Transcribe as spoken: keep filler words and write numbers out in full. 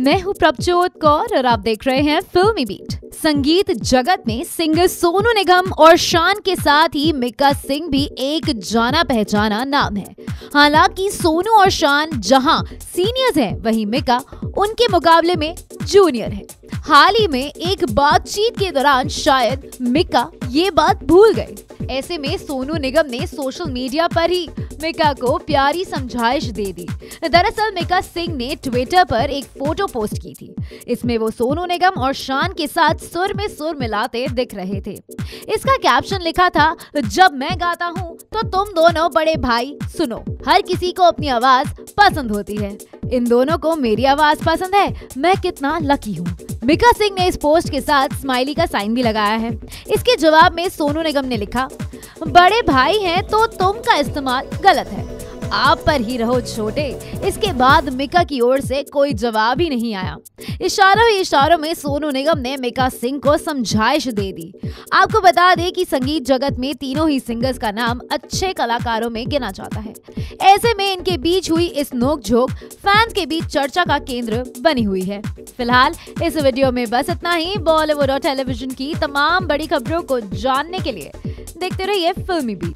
मैं हूँ प्रभजोत कौर और आप देख रहे हैं फिल्मी बीट। संगीत जगत में सिंगर सोनू निगम और शान के साथ ही मिक्का सिंह भी एक जाना पहचाना नाम है। हालांकि सोनू और शान जहां सीनियर्स हैं, वहीं मिक्का उनके मुकाबले में जूनियर है। हाल ही में एक बातचीत के दौरान शायद मिक्का ये बात भूल गए। ऐसे में सोनू निगम ने सोशल मीडिया पर ही मिक्का को प्यारी समझाइश दे दी। दरअसल मिक्का सिंह ने ट्विटर पर एक फोटो पोस्ट की थी। इसमें वो सोनू निगम और शान के साथ सुर में सुर मिलाते दिख रहे थे। इसका कैप्शन लिखा था, जब मैं गाता हूँ तो तुम दोनों बड़े भाई सुनो। हर किसी को अपनी आवाज पसंद होती है, इन दोनों को मेरी आवाज पसंद है, मैं कितना लकी हूँ। मिक्का सिंह ने इस पोस्ट के साथ स्माइली का साइन भी लगाया है। इसके जवाब में सोनू निगम ने लिखा, बड़े भाई हैं तो तुम का इस्तेमाल गलत है, आप पर ही रहो छोटे। इसके बाद मिक्का की ओर से कोई जवाब ही नहीं आया। इशारों ही इशारों में सोनू निगम ने मिक्का सिंह को समझाइश दे दी। आपको बता दें कि संगीत जगत में तीनों ही सिंगर्स का नाम अच्छे कलाकारों में गिना जाता है। ऐसे में इनके बीच हुई इस नोकझोंक फैंस के बीच चर्चा का केंद्र बनी हुई है। फिलहाल इस वीडियो में बस इतना ही। बॉलीवुड और टेलीविजन की तमाम बड़ी खबरों को जानने के लिए देखते रहिए फिल्मी बीट।